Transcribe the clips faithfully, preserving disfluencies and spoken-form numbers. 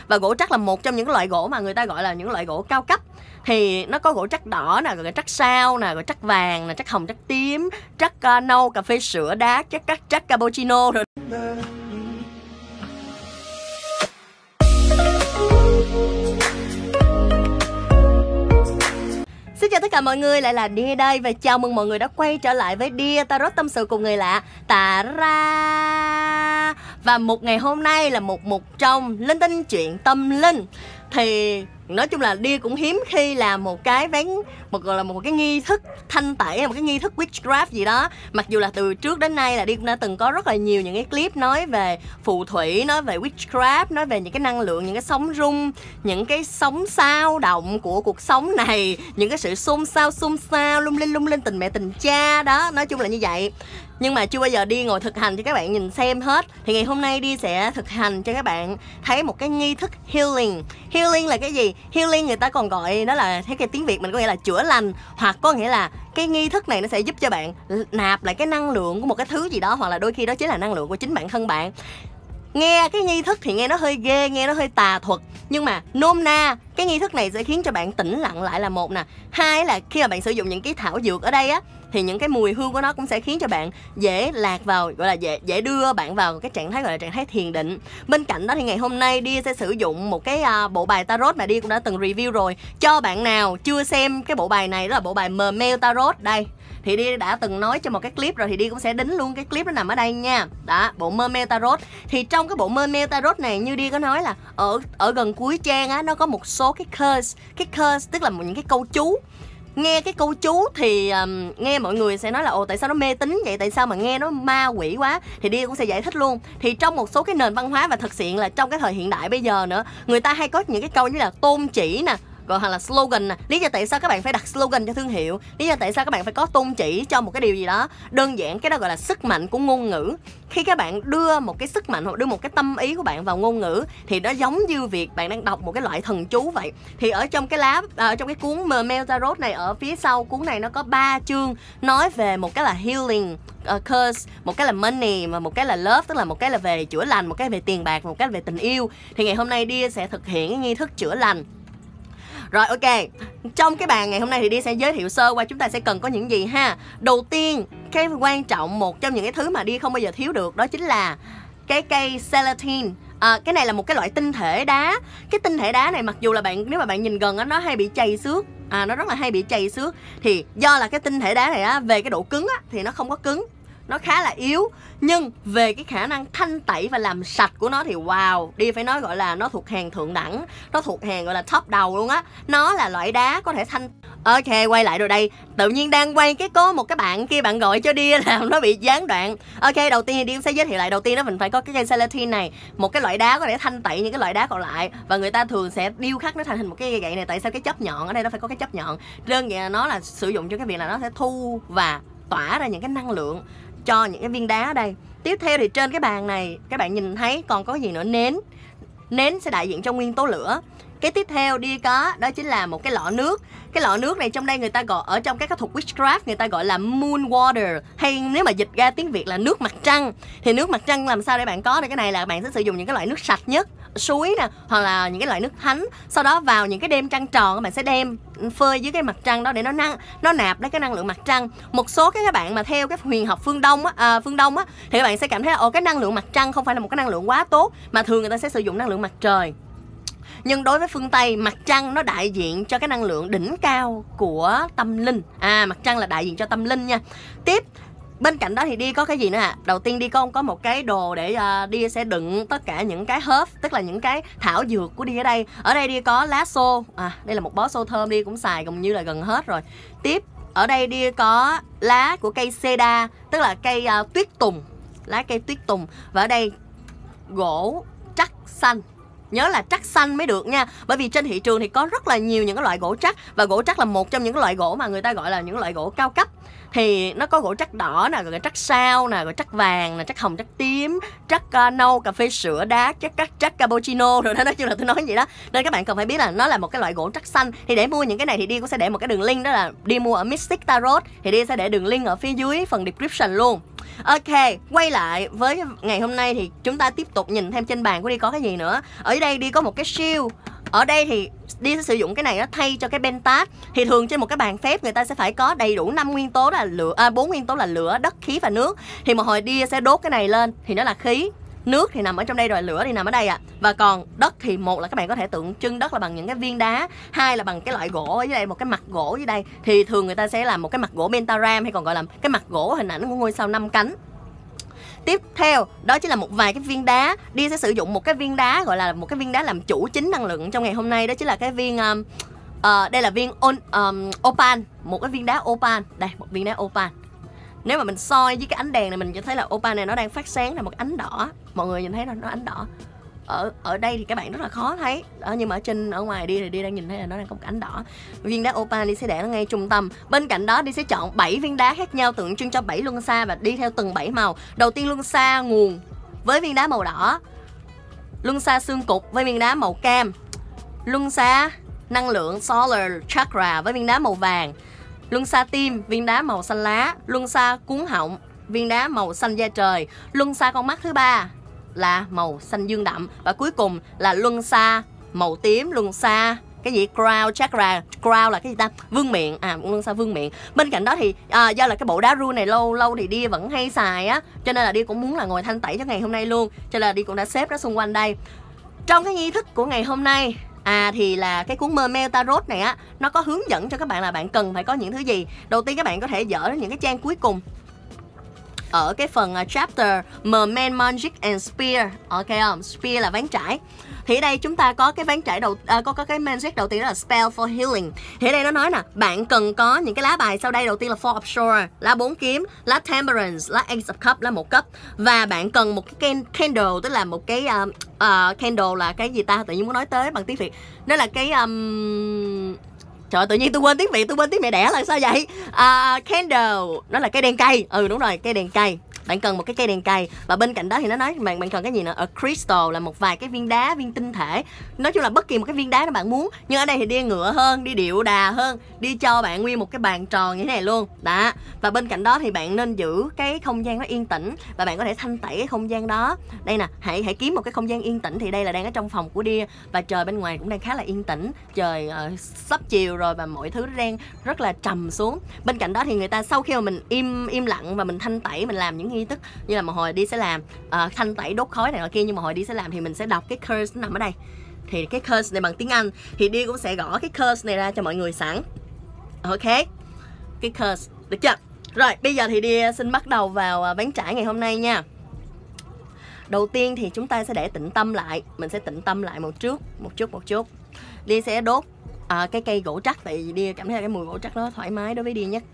Và gỗ trắc là một trong những loại gỗ mà người ta gọi là những loại gỗ cao cấp. Thì nó có gỗ trắc đỏ nè, rồi trắc sao nè, rồi trắc vàng nè, trắc hồng, trắc tím, trắc uh, nâu, cà phê sữa đá, trắc trắc trắc cappuccino rồi. Xin chào tất cả mọi người, lại là Dear đây và chào mừng mọi người đã quay trở lại với Dear Tarot tâm sự cùng người lạ. Tạ ra. Và một ngày hôm nay là một mục trong linh tinh chuyện tâm linh. Thì nói chung là Dear cũng hiếm khi làm một cái ván một gọi là một cái nghi thức thanh tẩy, một cái nghi thức witchcraft gì đó. Mặc dù là từ trước đến nay là Dear cũng đã từng có rất là nhiều những cái clip nói về phù thủy, nói về witchcraft, nói về những cái năng lượng, những cái sóng rung, những cái sóng sao động của cuộc sống này, những cái sự xôn xao xôn xao lung linh lung linh tình mẹ tình cha đó, nói chung là như vậy. Nhưng mà chưa bao giờ đi ngồi thực hành cho các bạn nhìn xem hết. Thì ngày hôm nay đi sẽ thực hành cho các bạn thấy một cái nghi thức healing. Healing là cái gì? Healing người ta còn gọi đó là, theo cái tiếng Việt mình có nghĩa là chữa lành, hoặc có nghĩa là cái nghi thức này nó sẽ giúp cho bạn nạp lại cái năng lượng của một cái thứ gì đó, hoặc là đôi khi đó chính là năng lượng của chính bản thân bạn. Nghe cái nghi thức thì nghe nó hơi ghê, nghe nó hơi tà thuật, nhưng mà nôm na cái nghi thức này sẽ khiến cho bạn tĩnh lặng lại là một nè. Hai là khi mà bạn sử dụng những cái thảo dược ở đây á, thì những cái mùi hương của nó cũng sẽ khiến cho bạn dễ lạc vào, gọi là dễ dễ đưa bạn vào cái trạng thái gọi là trạng thái thiền định. Bên cạnh đó thì ngày hôm nay Dear sẽ sử dụng một cái uh, bộ bài tarot mà Dear cũng đã từng review rồi. Cho bạn nào chưa xem cái bộ bài này, đó là bộ bài Mermaid Tarot đây. Thì Dear đã từng nói cho một cái clip rồi, thì Dear cũng sẽ đính luôn cái clip nó nằm ở đây nha. Đó, bộ Mermaid Tarot. Thì trong cái bộ Mermaid Tarot này, như Dear có nói là ở ở gần cuối trang á, nó có một số cái curse. Cái curse tức là những cái câu chú. Nghe cái câu chú thì um, nghe mọi người sẽ nói là ồ tại sao nó mê tín vậy, tại sao mà nghe nó ma quỷ quá. Thì Dear cũng sẽ giải thích luôn. Thì trong một số cái nền văn hóa, và thực sự là trong cái thời hiện đại bây giờ nữa, người ta hay có những cái câu như là tôn chỉ nè, gọi hoặc là slogan nè. Lý do tại sao các bạn phải đặt slogan cho thương hiệu, lý do tại sao các bạn phải có tôn chỉ cho một cái điều gì đó. Đơn giản cái đó gọi là sức mạnh của ngôn ngữ. Khi các bạn đưa một cái sức mạnh hoặc đưa một cái tâm ý của bạn vào ngôn ngữ, thì nó giống như việc bạn đang đọc một cái loại thần chú vậy. Thì ở trong cái lá ở trong cái cuốn Mermaid Tarot này, ở phía sau cuốn này nó có ba chương nói về một cái là healing uh, curse, một cái là money, và một cái là love, tức là một cái là về chữa lành, một cái về tiền bạc, một cái là về tình yêu. Thì ngày hôm nay Dear sẽ thực hiện cái nghi thức chữa lành. Rồi ok, trong cái bàn ngày hôm nay thì Dear sẽ giới thiệu sơ qua chúng ta sẽ cần có những gì ha. Đầu tiên, cái quan trọng, một trong những cái thứ mà Dear không bao giờ thiếu được, đó chính là cái cây Celatine. À, cái này là một cái loại tinh thể đá. Cái tinh thể đá này mặc dù là bạn, nếu mà bạn nhìn gần á, nó hay bị chày xước. À, nó rất là hay bị chày xước. Thì do là cái tinh thể đá này á, về cái độ cứng á, thì nó không có cứng, nó khá là yếu. Nhưng về cái khả năng thanh tẩy và làm sạch của nó thì wow, đi phải nói gọi là nó thuộc hàng thượng đẳng. Nó thuộc hàng gọi là top đầu luôn á. Nó là loại đá có thể thanh... Ok, quay lại rồi đây. Tự nhiên đang quay cái có một cái bạn kia bạn gọi cho Dear làm nó bị gián đoạn. Ok, đầu tiên thì Dear sẽ giới thiệu lại. Đầu tiên đó mình phải có cái cây Celatine này, một cái loại đá có thể thanh tẩy những cái loại đá còn lại. Và người ta thường sẽ điêu khắc nó thành hình một cái gậy này. Tại sao cái chấp nhọn ở đây nó phải có cái chấp nhọn? Đơn giản là nó là sử dụng cho cái việc là nó sẽ thu và tỏa ra những cái năng lượng cho những cái viên đá ở đây. Tiếp theo thì trên cái bàn này các bạn nhìn thấy còn có gì nữa? Nến. Nến sẽ đại diện cho nguyên tố lửa. Cái tiếp theo Dear có đó chính là một cái lọ nước. Cái lọ nước này trong đây người ta gọi, ở trong các cái thuật witchcraft người ta gọi là moon water, hay nếu mà dịch ra tiếng Việt là nước mặt trăng. Thì nước mặt trăng làm sao để bạn có được cái này là bạn sẽ sử dụng những cái loại nước sạch nhất, suối nè, hoặc là những cái loại nước thánh. Sau đó vào những cái đêm trăng tròn các bạn sẽ đem phơi dưới cái mặt trăng đó để nó năng nó nạp lấy cái năng lượng mặt trăng. Một số cái các bạn mà theo cái huyền học phương Đông á, à, phương Đông á, thì các bạn sẽ cảm thấy ồ cái năng lượng mặt trăng không phải là một cái năng lượng quá tốt, mà thường người ta sẽ sử dụng năng lượng mặt trời. Nhưng đối với phương Tây, mặt trăng nó đại diện cho cái năng lượng đỉnh cao của tâm linh. À, mặt trăng là đại diện cho tâm linh nha. Tiếp, bên cạnh đó thì Dear có cái gì nữa ạ? À? Đầu tiên Dear có, có một cái đồ để uh, Dear sẽ đựng tất cả những cái herb, tức là những cái thảo dược của Dear ở đây. Ở đây Dear có lá xô. À, đây là một bó xô thơm, Dear cũng xài gần như là gần hết rồi. Tiếp, ở đây Dear có lá của cây cedar, tức là cây uh, tuyết tùng. Lá cây tuyết tùng. Và ở đây gỗ trắc xanh. Nhớ là trắc xanh mới được nha. Bởi vì trên thị trường thì có rất là nhiều những cái loại gỗ trắc. Và gỗ trắc là một trong những loại gỗ mà người ta gọi là những loại gỗ cao cấp. Thì nó có gỗ trắc đỏ nè, rồi trắc sao nè, rồi trắc vàng nè, trắc hồng, trắc tím, trắc uh, nâu, cà phê sữa đá, trắc trắc trắc cappuccino rồi đó, nói chung là tôi nói vậy đó. Nên các bạn cần phải biết là nó là một cái loại gỗ trắc xanh. Thì để mua những cái này thì Dear cũng sẽ để một cái đường link, đó là đi mua ở Mystic Tarot. Thì Dear sẽ để đường link ở phía dưới phần description luôn. Ok, quay lại với ngày hôm nay thì chúng ta tiếp tục nhìn thêm trên bàn của đi có cái gì nữa. Ở đây đi có một cái shield. Ở đây thì đi sẽ sử dụng cái này nó thay cho cái pentat. Thì thường trên một cái bàn phép người ta sẽ phải có đầy đủ năm nguyên tố là lửa, à, bốn nguyên tố là lửa, đất, khí và nước. Thì một hồi đi sẽ đốt cái này lên thì nó là khí. Nước thì nằm ở trong đây rồi, lửa thì nằm ở đây ạ. À. Và còn đất thì một là các bạn có thể tượng trưng đất là bằng những cái viên đá, hai là bằng cái loại gỗ ở dưới đây, một cái mặt gỗ dưới đây. Thì thường người ta sẽ làm một cái mặt gỗ pentagram hay còn gọi là cái mặt gỗ hình ảnh của ngôi sao năm cánh. Tiếp theo đó chính là một vài cái viên đá. Đi sẽ sử dụng một cái viên đá gọi là một cái viên đá làm chủ chính năng lượng trong ngày hôm nay. Đó chính là cái viên um, uh, đây là viên on, um, opal. Một cái viên đá opal. Đây, một viên đá opal. Nếu mà mình soi với cái ánh đèn này mình sẽ thấy là opal này nó đang phát sáng là một cái ánh đỏ. Mọi người nhìn thấy nó, nó ánh đỏ. Ở ở đây thì các bạn rất là khó thấy đó, nhưng mà ở trên ở ngoài đi thì đi đang nhìn thấy là nó đang có một ánh đỏ. Viên đá opal đi sẽ để nó ngay trung tâm. Bên cạnh đó đi sẽ chọn bảy viên đá khác nhau tượng trưng cho bảy luân xa và đi theo từng bảy màu. Đầu tiên luân xa nguồn với viên đá màu đỏ, luân xa xương cục với viên đá màu cam, luân xa năng lượng solar chakra với viên đá màu vàng, luân xa tim viên đá màu xanh lá, luân xa cuống họng viên đá màu xanh da trời, luân xa con mắt thứ ba là màu xanh dương đậm, và cuối cùng là luân xa màu tím, luân xa cái gì crown chakra. Crown là cái gì ta? Vương miện. À, luân xa vương miện. Bên cạnh đó thì à, do là cái bộ đá rune này lâu lâu thì đi vẫn hay xài á, cho nên là đi cũng muốn là ngồi thanh tẩy cho ngày hôm nay luôn, cho nên là đi cũng đã xếp nó xung quanh đây. Trong cái nghi thức của ngày hôm nay À thì là cái cuốn Mermaid Tarot này á, nó có hướng dẫn cho các bạn là bạn cần phải có những thứ gì. Đầu tiên các bạn có thể dở những cái trang cuối cùng ở cái phần uh, chapter Mermaid Magic and Spear. Ok không? Spear là ván trải. Thì ở đây chúng ta có cái ván trải đầu uh, có, có cái magic đầu tiên đó là Spell for Healing. Thì ở đây nó nói nè, bạn cần có những cái lá bài sau đây. Đầu tiên là Four of Swords, lá bốn kiếm, lá Temperance, lá Ace of Cups, lá một cấp. Và bạn cần một cái candle, tức là một cái uh, uh, candle là cái gì ta? Tự nhiên muốn nói tới bằng tiếng Việt. Nó là cái um... Trời ơi, tự nhiên tôi quên tiếng Việt, tôi quên tiếng mẹ đẻ là sao vậy? À, candle, nó là cây đèn cây. Ừ đúng rồi, cây đèn cây. Bạn cần một cái cây đèn cây. Và bên cạnh đó thì nó nói bạn bạn cần cái gì nữa? A crystal là một vài cái viên đá, viên tinh thể. Nói chung là bất kỳ một cái viên đá đó bạn muốn. Nhưng ở đây thì đi ngựa hơn, đi điệu đà hơn, đi cho bạn nguyên một cái bàn tròn như thế này luôn. Đó. Và bên cạnh đó thì bạn nên giữ cái không gian nó yên tĩnh và bạn có thể thanh tẩy cái không gian đó. Đây nè, hãy hãy kiếm một cái không gian yên tĩnh. Thì đây là đang ở trong phòng của Dia và trời bên ngoài cũng đang khá là yên tĩnh. Trời uh, sắp chiều rồi và mọi thứ đang rất là trầm xuống. Bên cạnh đó thì người ta sau khi mà mình im im lặng và mình thanh tẩy, mình làm những nghi thức như là một hồi đi sẽ làm uh, thanh tẩy đốt khói này nọ kia, nhưng mà hồi đi sẽ làm thì mình sẽ đọc cái curse nó nằm ở đây. Thì cái curse này bằng tiếng Anh thì đi cũng sẽ gõ cái curse này ra cho mọi người sẵn. Ok, cái curse được chưa? Rồi bây giờ thì đi xin bắt đầu vào ván trải ngày hôm nay nha. Đầu tiên thì chúng ta sẽ để tĩnh tâm lại, mình sẽ tĩnh tâm lại một chút, một chút một chút. Đi sẽ đốt à, cái cây gỗ trắc, tại vì đi cảm thấy là cái mùi gỗ trắc nó thoải mái đối với đi nhất.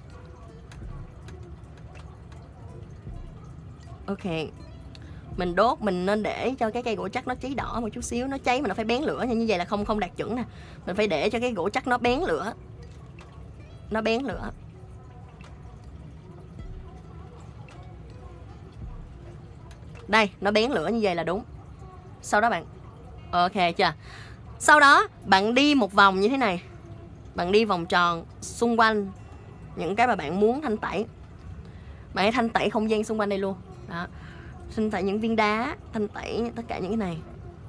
Ok, mình đốt mình nên để cho cái cây gỗ trắc nó cháy đỏ một chút xíu, nó cháy mà nó phải bén lửa nha, như vậy là không không đạt chuẩn nè. Mình phải để cho cái gỗ trắc nó bén lửa, nó bén lửa. Đây, nó bén lửa như vậy là đúng. Sau đó bạn ok chưa? Sau đó bạn đi một vòng như thế này, bạn đi vòng tròn xung quanh những cái mà bạn muốn thanh tẩy. Bạn hãy thanh tẩy không gian xung quanh đây luôn. Đó. Thanh tẩy những viên đá, thanh tẩy tất cả những cái này.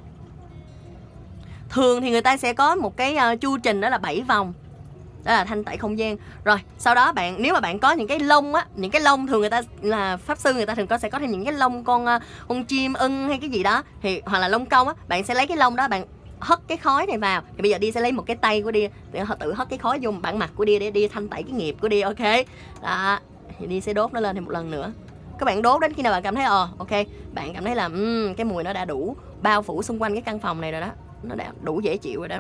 Thường thì người ta sẽ có một cái uh, chu trình đó là bảy vòng. Đó là thanh tẩy không gian. Rồi, sau đó bạn nếu mà bạn có những cái lông á, những cái lông thường người ta là pháp sư người ta thường có sẽ có thêm những cái lông con uh, con chim ưng hay cái gì đó thì hoặc là lông công á, bạn sẽ lấy cái lông đó bạn hất cái khói này vào. Thì bây giờ đi sẽ lấy một cái tay của đi tự hất cái khói vô bản mặt của đi để đi thanh tẩy cái nghiệp của đi. Ok. Đó, thì đi sẽ đốt nó lên thêm một lần nữa. Các bạn đốt đến khi nào bạn cảm thấy ờ ok, bạn cảm thấy là um, cái mùi nó đã đủ bao phủ xung quanh cái căn phòng này rồi đó, nó đã đủ dễ chịu rồi đó.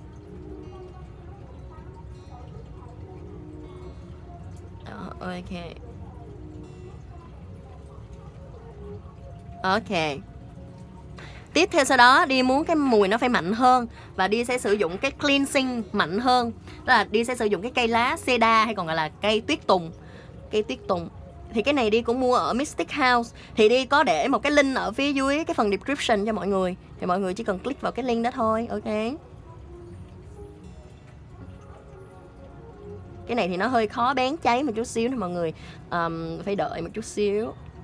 Đó, ok. Ok. Tiếp theo sau đó đi muốn cái mùi nó phải mạnh hơn và đi sẽ sử dụng cái cleansing mạnh hơn. Đó là đi sẽ sử dụng cái cây lá cedar hay còn gọi là cây tuyết tùng. Cây tuyết tùng. Thì cái này đi cũng mua ở Mystic House. Thì đi có để một cái link ở phía dưới cái phần description cho mọi người. Thì mọi người chỉ cần click vào cái link đó thôi. Ok. Cái này thì nó hơi khó bén cháy một chút xíu nên mọi người um, phải đợi một chút xíu.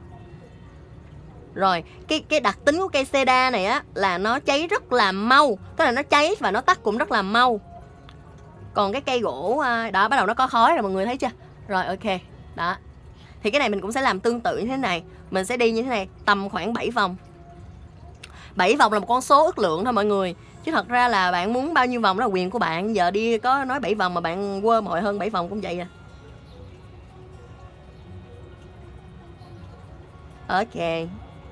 Rồi, cái cái đặc tính của cây cedar này á là nó cháy rất là mau, tức là nó cháy và nó tắt cũng rất là mau. Còn cái cây gỗ đó bắt đầu nó có khói rồi mọi người thấy chưa? Rồi ok, đó. Thì cái này mình cũng sẽ làm tương tự như thế này. Mình sẽ đi như thế này, tầm khoảng bảy vòng. bảy vòng là một con số ước lượng thôi mọi người. Chứ thật ra là bạn muốn bao nhiêu vòng đó là quyền của bạn. Giờ đi có nói bảy vòng mà bạn quơ mọi hơn bảy vòng cũng vậy à. Ok.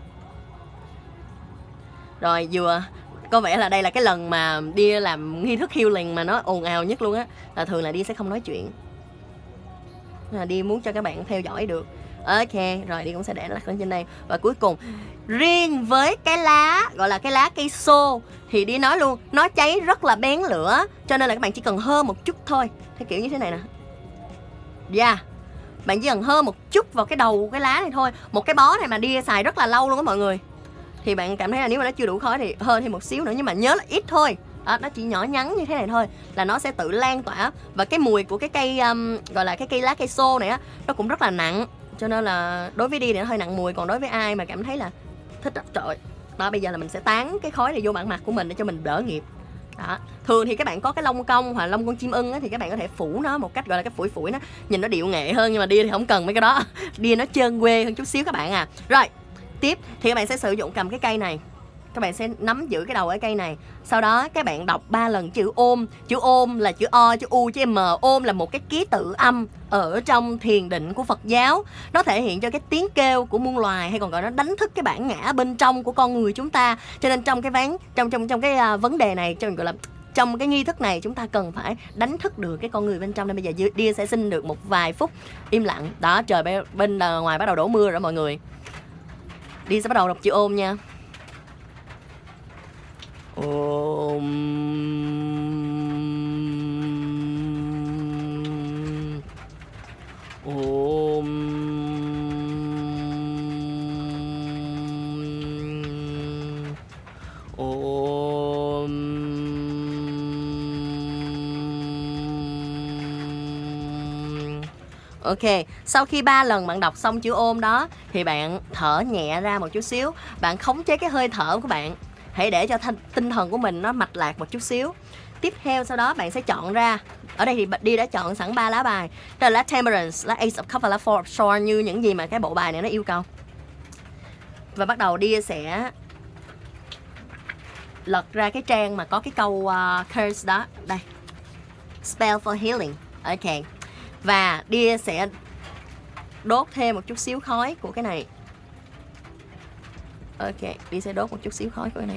Rồi vừa có vẻ là đây là cái lần mà đi làm nghi thức healing mà nó ồn ào nhất luôn á. Là thường là đi sẽ không nói chuyện, là đi muốn cho các bạn theo dõi được. Ok, rồi đi cũng sẽ để nó lên trên đây. Và cuối cùng, riêng với cái lá gọi là cái lá cây xô thì đi nói luôn, nó cháy rất là bén lửa, cho nên là các bạn chỉ cần hơ một chút thôi, theo kiểu như thế này nè. Dạ yeah. Bạn chỉ cần hơ một chút vào cái đầu cái lá này thôi. Một cái bó này mà đi xài rất là lâu luôn á mọi người. Thì bạn cảm thấy là nếu mà nó chưa đủ khói thì hơ thêm một xíu nữa, nhưng mà nhớ là ít thôi. Đó, nó chỉ nhỏ nhắn như thế này thôi là nó sẽ tự lan tỏa. Và cái mùi của cái cây um, gọi là cái cây lá cây xô này á, nó cũng rất là nặng, cho nên là đối với đi thì nó hơi nặng mùi. Còn đối với ai mà cảm thấy là thích đó, trời. Đó, bây giờ là mình sẽ tán cái khói này vô bản mặt của mình để cho mình đỡ nghiệp. Đó. Thường thì các bạn có cái lông công hoặc lông con chim ưng á, thì các bạn có thể phủ nó một cách gọi là cái phủi phủi nó, nhìn nó điệu nghệ hơn. Nhưng mà đi thì không cần mấy cái đó. Đi nó trơn quê hơn chút xíu các bạn à. Rồi, tiếp thì các bạn sẽ sử dụng cầm cái cây này, các bạn sẽ nắm giữ cái đầu ở cây này. Sau đó các bạn đọc ba lần chữ ôm. Chữ ôm là chữ O, chữ U, chữ M. Ôm là một cái ký tự âm ở trong thiền định của Phật giáo. Nó thể hiện cho cái tiếng kêu của muôn loài, hay còn gọi nó đánh thức cái bản ngã bên trong của con người chúng ta. Cho nên trong cái ván trong trong trong cái uh, vấn đề này, trong gọi là trong cái nghi thức này, chúng ta cần phải đánh thức được cái con người bên trong. Nên bây giờ Dia sẽ xin được một vài phút im lặng. Đó, trời bên, bên uh, ngoài bắt đầu đổ mưa rồi mọi người. Dia sẽ bắt đầu đọc chữ ôm nha. Ôm. Ôm. Ôm. Ok, sau khi ba lần bạn đọc xong chữ ôm đó thì bạn thở nhẹ ra một chút xíu. Bạn khống chế cái hơi thở của bạn. Hãy để cho thanh, tinh thần của mình nó mạch lạc một chút xíu. Tiếp theo sau đó bạn sẽ chọn ra. Ở đây thì Đi đã chọn sẵn ba lá bài. Đó là lá Temperance, lá Ace of Cups và lá Four of Swords, như những gì mà cái bộ bài này nó yêu cầu. Và bắt đầu Dia sẽ lật ra cái trang mà có cái câu uh, curse đó. Đây, Spell for Healing. Ok. Và Dia sẽ đốt thêm một chút xíu khói của cái này. Ok, Dia sẽ đốt một chút xíu khói của cái này.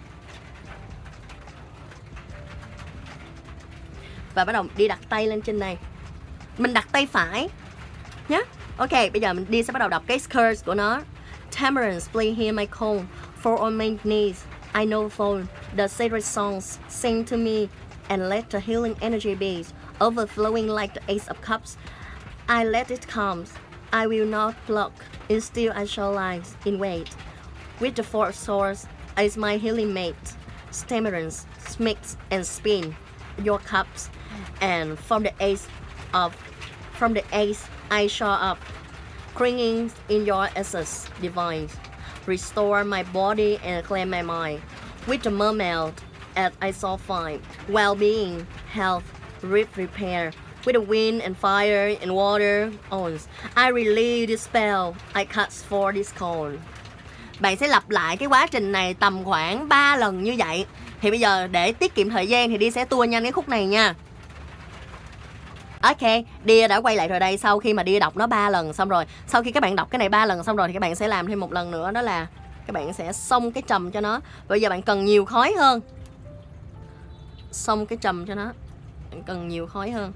Và bắt đầu đi đặt tay lên trên này. Mình đặt tay phải nhé. Ok, bây giờ mình đi sẽ bắt đầu đọc cái curse của nó. Temperance, play here my call. For on my knees, I know for the sacred songs sing to me, and let the healing energy be overflowing like the Ace of Cups. I let it come. I will not block. Instead I shall lie in wait. With the Four of Swords is my healing mate. Temperance, mix and spin your cups, and from the ace of from the ace I show up, clinging in your essence divine. Restore my body and claim my mind. With the mermaid as I saw fine, well-being, health, rip repair. With the wind and fire and water owns, I relieve this spell. I cast for this cold. Bạn sẽ lặp lại cái quá trình này tầm khoảng ba lần như vậy. Thì bây giờ để tiết kiệm thời gian thì Dia sẽ tua nhanh cái khúc này nha. Ok, Dia đã quay lại rồi đây. Sau khi mà Dia đọc nó ba lần xong rồi, sau khi các bạn đọc cái này ba lần xong rồi thì các bạn sẽ làm thêm một lần nữa. Đó là các bạn sẽ xông cái trầm cho nó. Bây giờ bạn cần nhiều khói hơn. Xông cái trầm cho nó. Bạn cần nhiều khói hơn.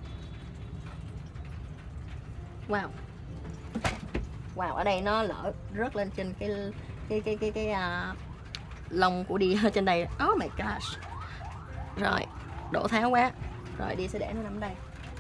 Wow. Wow, ở đây nó lỡ rớt lên trên cái cái cái cái cái uh, lông của Dia trên đây. Oh my gosh. Rồi, đổ tháo quá. Rồi Dia sẽ để nó nằm đây.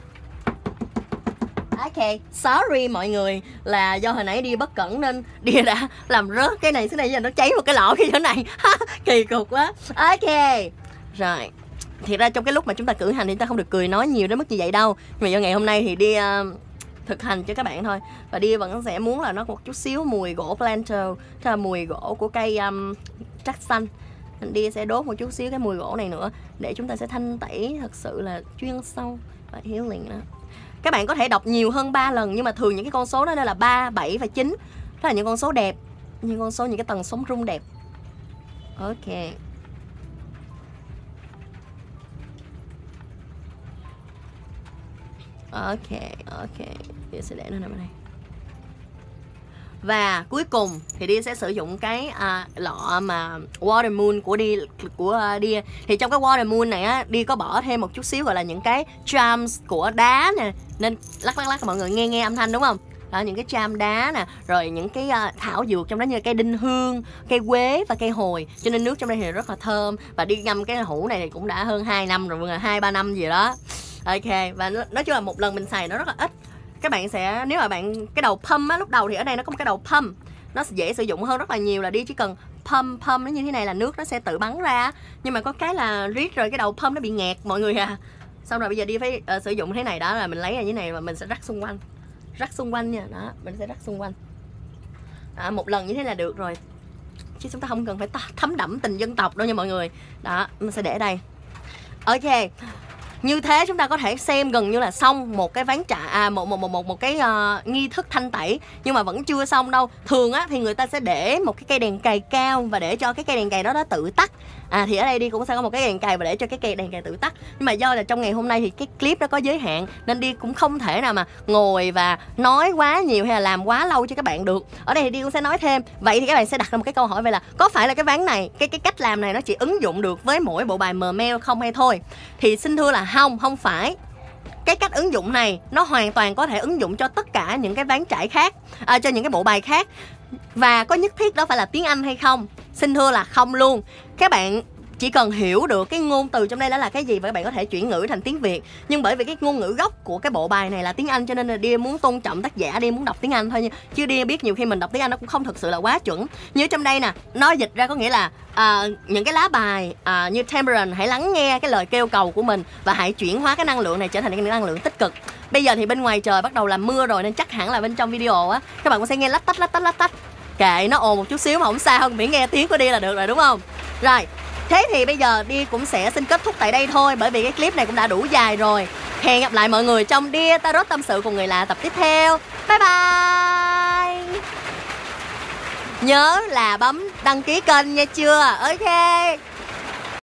Ok, sorry mọi người, là do hồi nãy Dia bất cẩn nên Dia đã làm rớt cái này xuống đây, giờ nó cháy một cái lọ cái chỗ này. Kỳ cục quá. Ok. Rồi. Thì ra trong cái lúc mà chúng ta cử hành thì chúng ta không được cười nói nhiều đến mức như vậy đâu. Nhưng mà do ngày hôm nay thì Dia thực hành cho các bạn thôi. Và Dia vẫn sẽ muốn là nó có một chút xíu mùi gỗ planter, tức là mùi gỗ của cây um, trắc xanh. Dia sẽ đốt một chút xíu cái mùi gỗ này nữa để chúng ta sẽ thanh tẩy thật sự là chuyên sâu và healing đó. Các bạn có thể đọc nhiều hơn ba lần, nhưng mà thường những cái con số đó là ba, bảy và chín. Đó là những con số đẹp, những con số, những cái tầng sóng rung đẹp. Ok. Ok, ok. Dia sẽ để nó nằm ở đây. Và cuối cùng thì Dia sẽ sử dụng cái à, lọ mà Water Moon của Dia, của uh, Dia. Thì trong cái Water Moon này á, Dia có bỏ thêm một chút xíu gọi là những cái charms của đá nè, nên lắc lắc lắc mọi người nghe nghe âm thanh đúng không? Đó, những cái charm đá nè, rồi những cái uh, thảo dược trong đó như cây đinh hương, cây quế và cây hồi. Cho nên nước trong đây thì rất là thơm. Và đi ngâm cái hũ này thì cũng đã hơn hai năm rồi, hai ba năm gì đó. Ok, và nói chung là một lần mình xài nó rất là ít. Các bạn sẽ, nếu mà bạn cái đầu pump á, lúc đầu thì ở đây nó có một cái đầu pump, nó dễ sử dụng hơn rất là nhiều, là đi chỉ cần pump pump nó như thế này là nước nó sẽ tự bắn ra. Nhưng mà có cái là rít rồi cái đầu pump nó bị nghẹt mọi người à. Xong rồi bây giờ đi phải uh, sử dụng thế này, đó là mình lấy ra như thế này và mình sẽ rắc xung quanh, rắc xung quanh nha, đó mình sẽ rắc xung quanh. Đó, một lần như thế là được rồi, chứ chúng ta không cần phải thấm đẫm tình dân tộc đâu nha mọi người. Đó, mình sẽ để đây. Ok. Như thế chúng ta có thể xem gần như là xong một cái ván trà, à, một một một một một cái uh, nghi thức thanh tẩy, nhưng mà vẫn chưa xong đâu. Thường á thì người ta sẽ để một cái cây đèn cày cao và để cho cái cây đèn cày đó nó tự tắt. À thì ở đây đi cũng sẽ có một cái đèn cày và để cho cái cây đèn cày tự tắt. Nhưng mà do là trong ngày hôm nay thì cái clip nó có giới hạn nên đi cũng không thể nào mà ngồi và nói quá nhiều hay là làm quá lâu cho các bạn được. Ở đây thì đi cũng sẽ nói thêm. Vậy thì các bạn sẽ đặt ra một cái câu hỏi, vậy là có phải là cái ván này, cái cái cách làm này nó chỉ ứng dụng được với mỗi bộ bài Mermaid không hay thôi? Thì xin thưa là không, không phải. Cái cách ứng dụng này nó hoàn toàn có thể ứng dụng cho tất cả những cái ván trải khác, à, cho những cái bộ bài khác. Và có nhất thiết đó phải là tiếng Anh hay không? Xin thưa là không luôn. Các bạn chỉ cần hiểu được cái ngôn từ trong đây đó là cái gì và các bạn có thể chuyển ngữ thành tiếng Việt. Nhưng bởi vì cái ngôn ngữ gốc của cái bộ bài này là tiếng Anh cho nên là Dia muốn tôn trọng tác giả, Dia muốn đọc tiếng Anh thôi nha. Chứ Dia biết nhiều khi mình đọc tiếng Anh nó cũng không thực sự là quá chuẩn. Như trong đây nè, nó dịch ra có nghĩa là à, những cái lá bài à, như Temperance, hãy lắng nghe cái lời kêu cầu của mình và hãy chuyển hóa cái năng lượng này trở thành cái năng lượng tích cực. Bây giờ thì bên ngoài trời bắt đầu làm mưa rồi nên chắc hẳn là bên trong video á các bạn cũng sẽ nghe lách tách lách tách lách tách. Kệ nó ồn một chút xíu mà không sao, miễn nghe tiếng của Dia là được rồi đúng không? Rồi, thế thì bây giờ Dia cũng sẽ xin kết thúc tại đây thôi, bởi vì cái clip này cũng đã đủ dài rồi. Hẹn gặp lại mọi người trong Dia Tarot tâm sự cùng người lạ tập tiếp theo. Bye bye. Nhớ là bấm đăng ký kênh nha chưa? Ok.